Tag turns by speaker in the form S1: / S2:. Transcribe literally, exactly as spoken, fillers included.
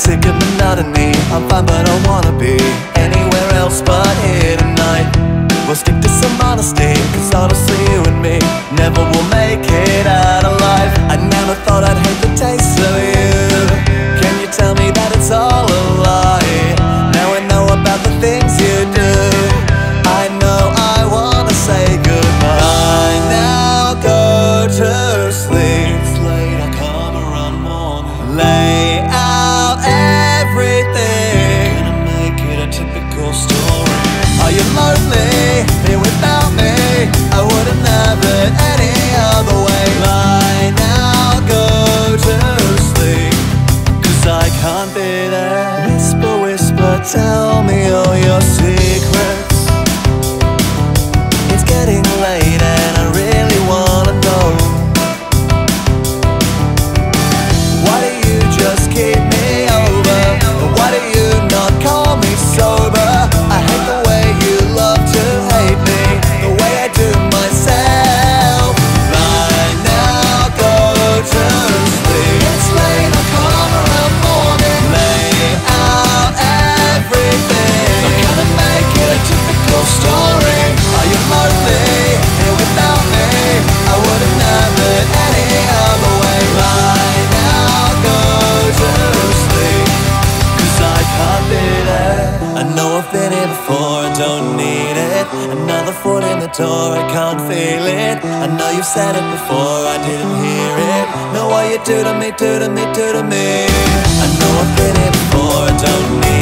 S1: sick of monotony. I'm fine but I wanna be anywhere else but here tonight. We'll stick to some honesty, cause honestly you and me never will make it out alive. I never thought I'd hate the taste of you. Can you tell me that it's all a lie? Now I know about the things you do. I know I wanna say goodbye. Now go to sleep. It's late, I'll come around morning. Lay out everything. Gonna make it a typical story. Are you lonely here without me? I wouldn't have it any other way. Lie now, go to sleep, cause I can't be there. Whisper, whisper, tell me all your secrets. It's getting late and I really wanna know. Why do you just keep me over? Why do you not call me sober? I hate the way you love to hate me, the way I do myself. Right now, go to sleep. It's late, I'll come around morning. Lay out everything. I'm gonna make it a typical story. Are you lonely here without me? I wouldn't have it any other way. Right now, go to sleep, cause I can't be there. I know I've been here before, I don't need it. Another foot in the door, I can't feel it. I know you've said it before, I didn't hear it. Know what you do to me, do to me, do to me. I know I've been here before, I don't need it.